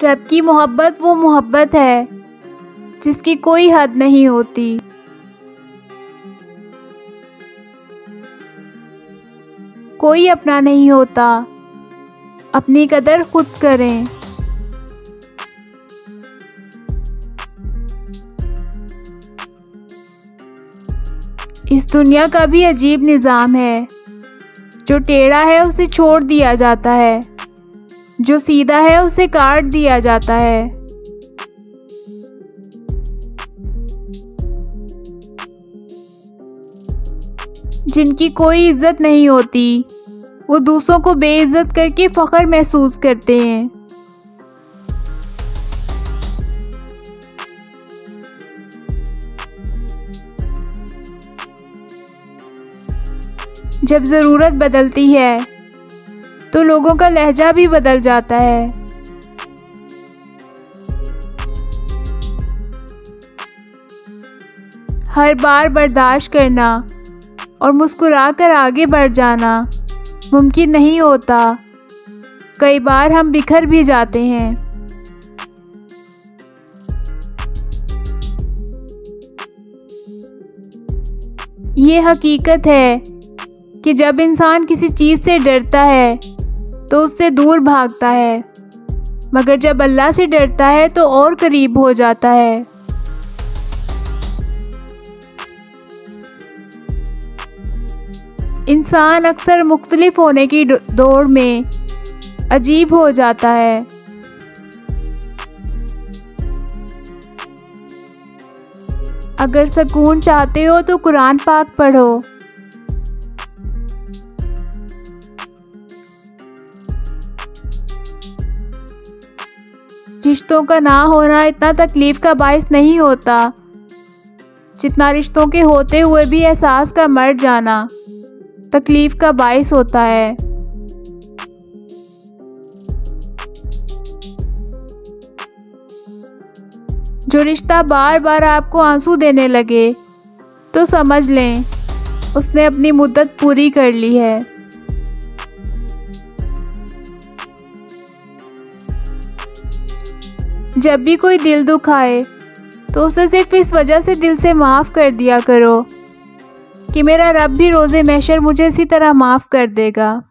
رب کی محبت وہ محبت ہے جس کی کوئی حد نہیں ہوتی۔ کوئی اپنا نہیں ہوتا، اپنی قدر خود کریں۔ اس دنیا کا بھی عجیب نظام ہے، جو ٹیڑھا ہے اسے چھوڑ دیا جاتا ہے، جو سیدھا ہے اسے کاٹ دیا جاتا ہے۔ جن کی کوئی عزت نہیں ہوتی وہ دوسروں کو بے عزت کر کے فخر محسوس کرتے ہیں۔ جب ضرورت بدلتی ہے تو لوگوں کا لہجہ بھی بدل جاتا ہے۔ ہر بار برداشت کرنا اور مسکرا کر آگے بڑھ جانا ممکن نہیں ہوتا۔ کئی بار ہم بکھر بھی جاتے ہیں۔ یہ حقیقت ہے کہ جب انسان کسی چیز سے ڈرتا ہے تو اس سے دور بھاگتا ہے، مگر جب اللہ سے ڈرتا ہے تو اور قریب ہو جاتا ہے۔ انسان اکثر مختلف ہونے کی دوڑ میں عجیب ہو جاتا ہے۔ اگر سکون چاہتے ہو تو قرآن پاک پڑھو۔ رشتوں کا نہ ہونا اتنا تکلیف کا باعث نہیں ہوتا جتنا رشتوں کے ہوتے ہوئے بھی احساس کا مر جانا تکلیف کا باعث ہوتا ہے۔ جو رشتہ بار بار آپ کو آنسو دینے لگے تو سمجھ لیں اس نے اپنی مدت پوری کر لی ہے۔ جب بھی کوئی دل دکھائے تو اسے صرف اس وجہ سے دل سے معاف کر دیا کرو کہ میرا رب بھی روز محشر مجھے اسی طرح معاف کر دے گا۔